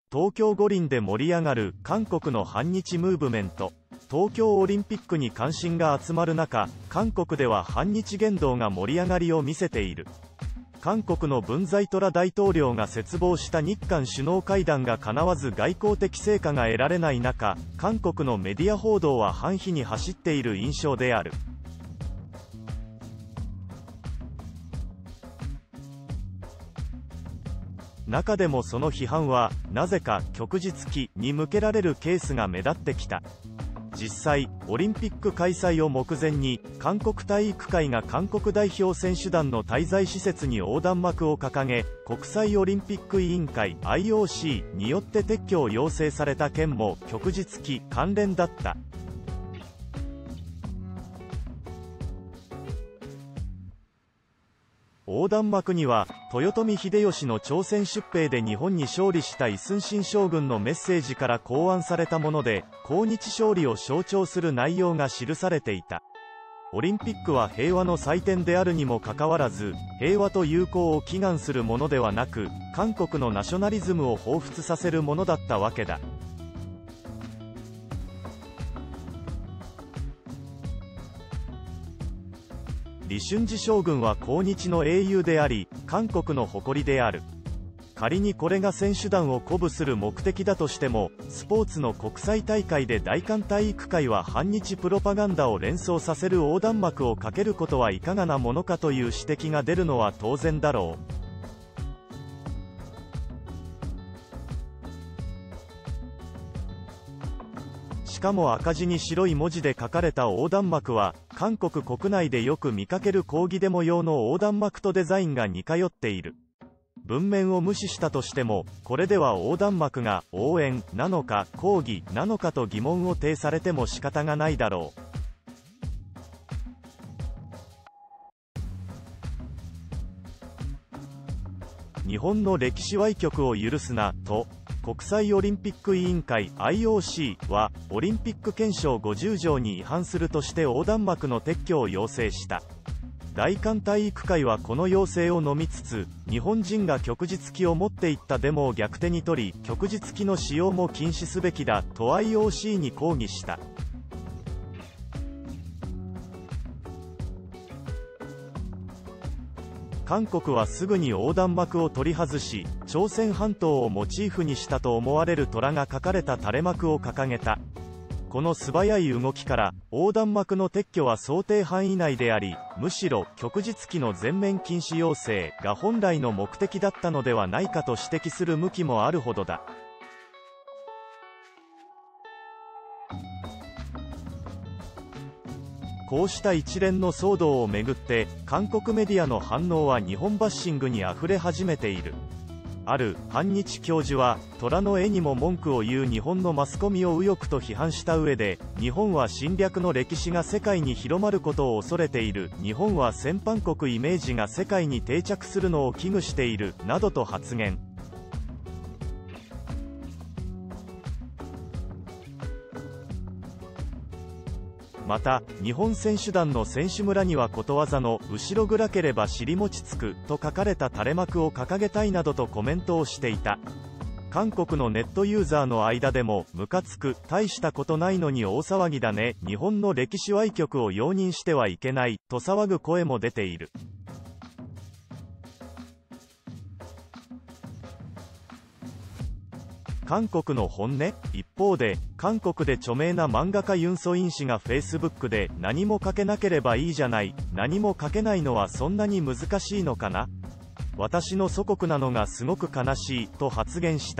東京五輪で盛り上がる韓国の反日ムーブメント。東京オリンピックに関心が集まる中、韓国では反日言動が盛り上がりを見せている。韓国の文在寅大統領が切望した日韓首脳会談が叶わず外交的成果が得られない中、韓国のメディア報道は反比に走っている印象である。中でもその批判はなぜか旭日旗に向けられるケースが目立ってきた。実際、オリンピック開催を目前に韓国体育会が韓国代表選手団の滞在施設に横断幕を掲げ、国際オリンピック委員会 IOC によって撤去を要請された件も旭日旗関連だった。横断幕には豊臣秀吉の朝鮮出兵で日本に勝利したイ・スンシン将軍のメッセージから考案されたもので、抗日勝利を象徴する内容が記されていた。オリンピックは平和の祭典であるにもかかわらず、平和と友好を祈願するものではなく、韓国のナショナリズムを彷彿させるものだったわけだ。李春治将軍は抗日の英雄であり、韓国の誇りである。仮にこれが選手団を鼓舞する目的だとしても、スポーツの国際大会で大韓体育会は反日プロパガンダを連想させる横断幕をかけることはいかがなものかという指摘が出るのは当然だろう。しかも赤字に白い文字で書かれた横断幕は、韓国国内でよく見かける抗議デモ用の横断幕とデザインが似通っている。文面を無視したとしても、これでは横断幕が応援なのか抗議なのかと疑問を呈されても仕方がないだろう。日本の歴史歪曲を許すなと国際オリンピック委員会 IOC はオリンピック憲章50条に違反するとして横断幕の撤去を要請した。大韓体育会はこの要請を飲みつつ、日本人が旭日旗を持っていったデモを逆手に取り、旭日旗の使用も禁止すべきだと IOC に抗議した。韓国はすぐに横断幕を取り外し、朝鮮半島をモチーフにしたと思われる虎が描かれた垂れ幕を掲げた。この素早い動きから、横断幕の撤去は想定範囲内であり、むしろ旭日旗の全面禁止要請が本来の目的だったのではないかと指摘する向きもあるほどだ。こうした一連の騒動をめぐって、韓国メディアの反応は日本バッシングにあふれ始めている。ある反日教授は、虎の絵にも文句を言う日本のマスコミを右翼と批判した上で、日本は侵略の歴史が世界に広まることを恐れている、日本は戦犯国イメージが世界に定着するのを危惧している、などと発言。また、日本選手団の選手村にはことわざの後ろ暗ければ尻餅つくと書かれた垂れ幕を掲げたいなどとコメントをしていた。韓国のネットユーザーの間でも、ムカつく、大したことないのに大騒ぎだね、日本の歴史歪曲を容認してはいけない、と騒ぐ声も出ている。韓国の本音。一方で、韓国で著名な漫画家ユン・ソイン氏が Facebook で何も書けなければいいじゃない、何も書けないのはそんなに難しいのかな、私の祖国なのがすごく悲しい、と発言した。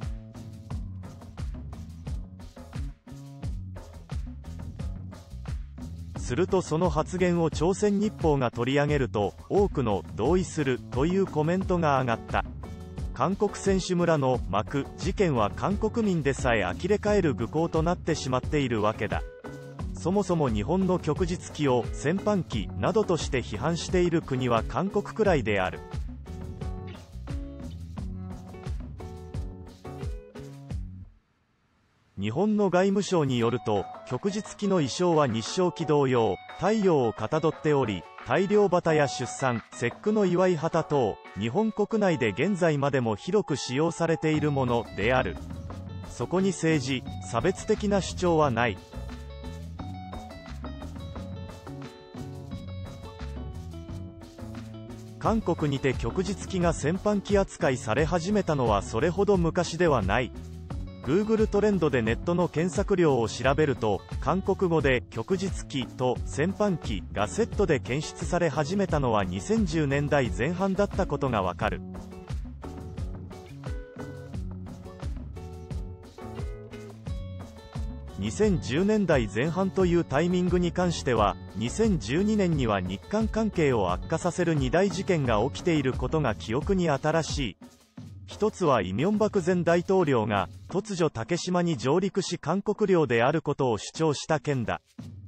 するとその発言を朝鮮日報が取り上げると、多くの同意するというコメントが上がった。韓国選手村の幕事件は韓国民でさえ呆れ返る愚行となってしまっているわけだ。そもそも日本の旭日旗を戦犯旗などとして批判している国は韓国くらいである。日本の外務省によると、旭日旗の意匠は日章旗同様、太陽をかたどっており、 大漁旗や出産、節句の祝い旗等、日本国内で現在までも広く使用されているものである。そこに政治、差別的な主張はない。韓国にて旭日旗が戦犯旗扱いされ始めたのはそれほど昔ではない。Google トレンドでネットの検索量を調べると、韓国語で旭日旗と戦犯旗がセットで検出され始めたのは2010年代前半だったことがわかる。2010年代前半というタイミングに関しては、2012年には日韓関係を悪化させる2大事件が起きていることが記憶に新しい。一つはイ・ミョンバク前大統領が突如竹島に上陸し韓国領であることを主張した件だ。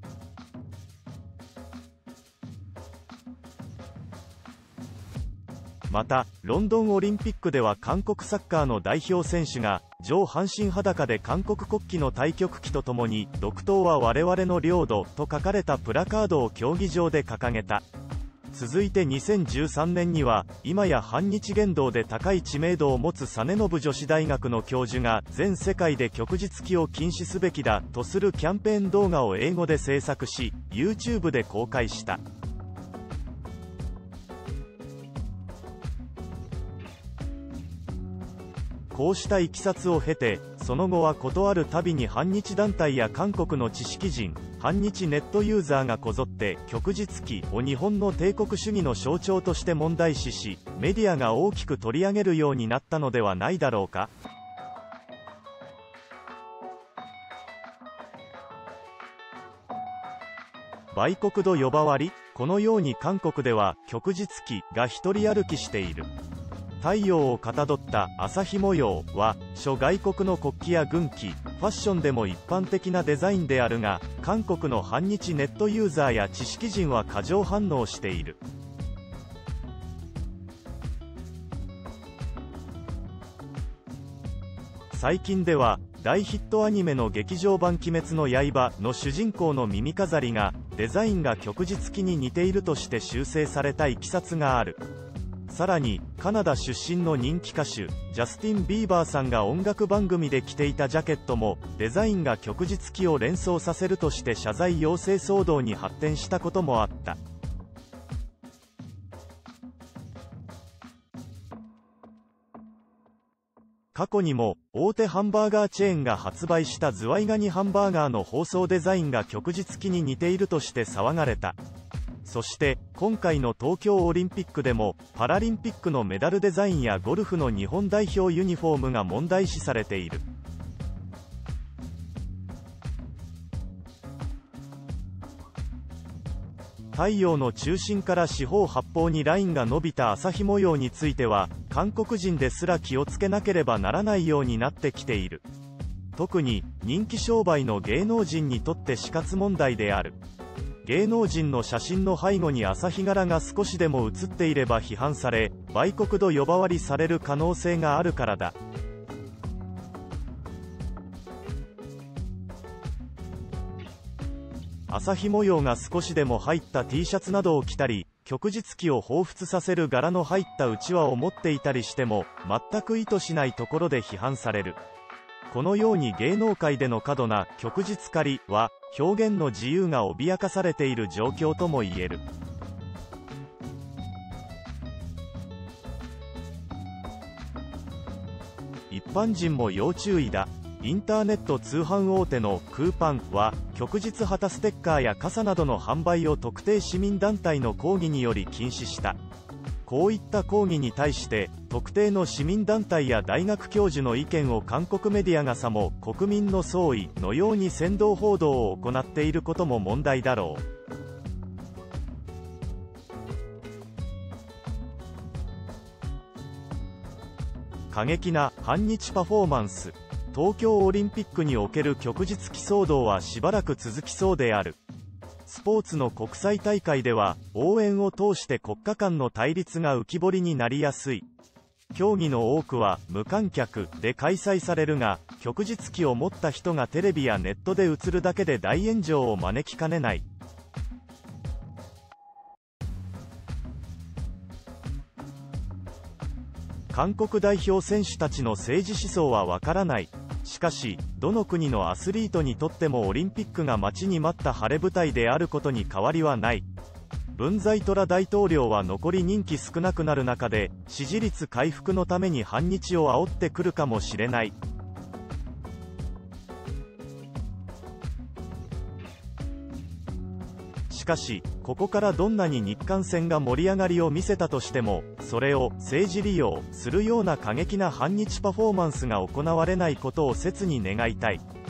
また、ロンドンオリンピックでは韓国サッカーの代表選手が上半身裸で韓国国旗の太極旗とともに「独島は我々の領土」と書かれたプラカードを競技場で掲げた。続いて2013年には、今や反日言動で高い知名度を持つ実信女子大学の教授が全世界で旭日旗を禁止すべきだとするキャンペーン動画を英語で制作し、YouTube で公開した。こうした経緯を経て、その後は事あるたびに反日団体や韓国の知識人、反日ネットユーザーがこぞって旭日旗を日本の帝国主義の象徴として問題視し、メディアが大きく取り上げるようになったのではないだろうか。売国度呼ばわり、このように韓国では旭日旗が一人歩きしている。太陽をかたどった朝日模様は諸外国の国旗や軍旗、ファッションでも一般的なデザインであるが、韓国の反日ネットユーザーや知識人は過剰反応している。最近では大ヒットアニメの劇場版鬼滅の刃の主人公の耳飾りがデザインが旭日旗に似ているとして修正されたいきさつがある。さらに、カナダ出身の人気歌手、ジャスティン・ビーバーさんが音楽番組で着ていたジャケットも、デザインが旭日旗を連想させるとして謝罪要請騒動に発展したこともあった。過去にも、大手ハンバーガーチェーンが発売したズワイガニハンバーガーの包装デザインが旭日旗に似ているとして騒がれた。そして今回の東京オリンピックでもパラリンピックのメダルデザインやゴルフの日本代表ユニフォームが問題視されている。太陽の中心から四方八方にラインが伸びた朝日模様については韓国人ですら気をつけなければならないようになってきている。特に人気商売の芸能人にとって死活問題である。芸能人の写真の背後に朝日柄が少しでも写っていれば批判され、売国度呼ばわりされる可能性があるからだ。朝日模様が少しでも入った T シャツなどを着たり、旭日旗を彷彿させる柄の入ったうちわを持っていたりしても、全く意図しないところで批判される。このように芸能界での過度な旭日狩りは、表現の自由が脅かされている状況とも言える。一般人も要注意だ。インターネット通販大手のクーパンは、旭日旗ステッカーや傘などの販売を特定市民団体の抗議により禁止した。こういった抗議に対して、特定の市民団体や大学教授の意見を韓国メディアがさも国民の総意のように扇動報道を行っていることも問題だろう。過激な反日パフォーマンス。東京オリンピックにおける旭日旗騒動はしばらく続きそうである。スポーツの国際大会では、応援を通して国家間の対立が浮き彫りになりやすい。競技の多くは無観客で開催されるが、旭日旗を持った人がテレビやネットで映るだけで大炎上を招きかねない。 韓国代表選手たちの政治思想はわからない。しかし、どの国のアスリートにとってもオリンピックが待ちに待った晴れ舞台であることに変わりはない。文在寅大統領は残り任期少なくなる中で、支持率回復のために反日を煽ってくるかもしれない。しかし、ここからどんなに日韓戦が盛り上がりを見せたとしても、それを政治利用するような過激な反日パフォーマンスが行われないことを切に願いたい。